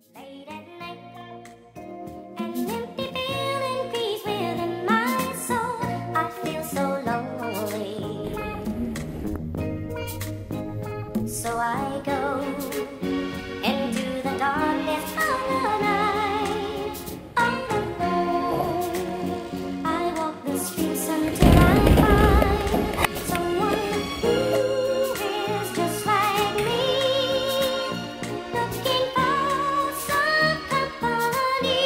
Late at night, an empty feeling creeps within my soul. I feel so lonely, so I go into the darkness of the night. All alone, I walk the streets until I find someone who is just like me, looking for some company.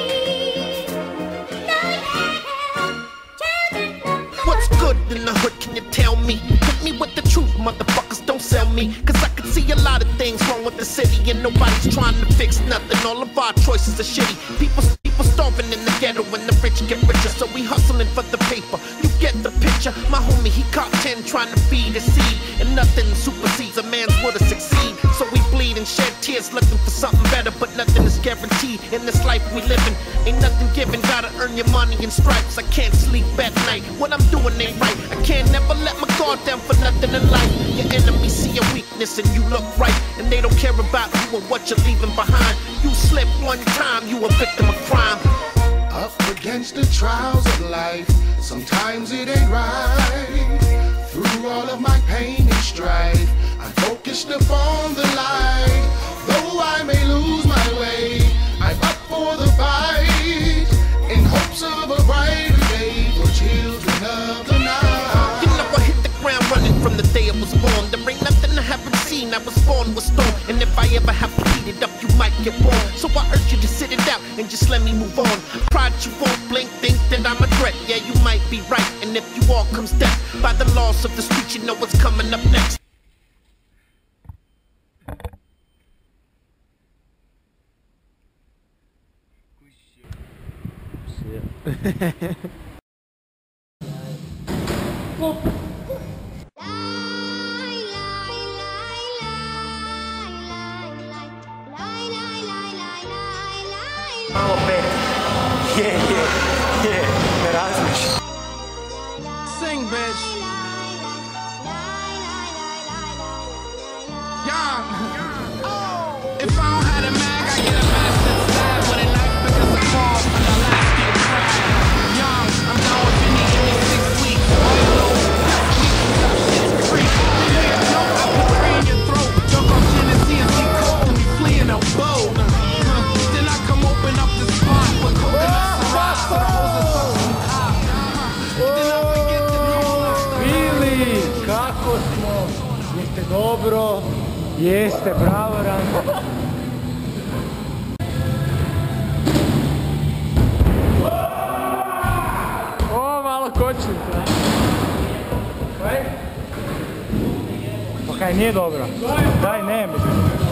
What's good in the hood, can you tell me? Hit me with the truth, motherfuckers, don't sell me. Cause I can see a lot of things wrong with the city, and nobody's trying to fix nothing. All of our choices are shitty. People starving in the ghetto and the rich get richer, so we hustling for the paper. You get the picture. My homie, he caught 10 trying to feed a seed, and nothing supersedes a man's will to succeed. So we bleed and shed tears looking for something better, but nothing is guaranteed in this life we living. Ain't nothing given, gotta earn your money in stripes. I can't sleep at night, what I'm doing ain't right. I can't never let my guard down for nothing in life. Your enemies see your weakness and you look right, and they don't care about you and what you're leaving behind. You slip one time, you a victim of crime. Up against the trials of life, sometimes it ain't right. Through all of my pain and strife, I'm focused upon the light. Though I may lose my way, I'm up for the fight, in hopes of a brighter day for children of the night. You know I hit the ground running from the day I was born. There ain't nothing I haven't seen, I was born with storm. And if I ever have to beat it up, you might get warm. So I urge you to sit it out and just let me move on. Pride you won't blink, think that I'm a threat. Yeah, you might be right, and if you all comes death by the laws of the street, you know what's coming up next. Ne razmiš. Sing, bitch. Young. If I don't have a mag, I get a bastard stab with a knife because I fall from the last year crap. Young, I'm down with you need me 6 weeks. All you know, shit's free. Yeah, no, I put three in your throat. Dunk off Tennessee and see coke and we flee in a boat. Then I come open up the spot with coconut syrup so the hoes are sucking hot. Then I forget to call. Bili, kako smo? Jeste dobro? Jeste, bravo Ranko. O, malo kočnica. Pa kaj nije dobro? Daj, ne, mislim.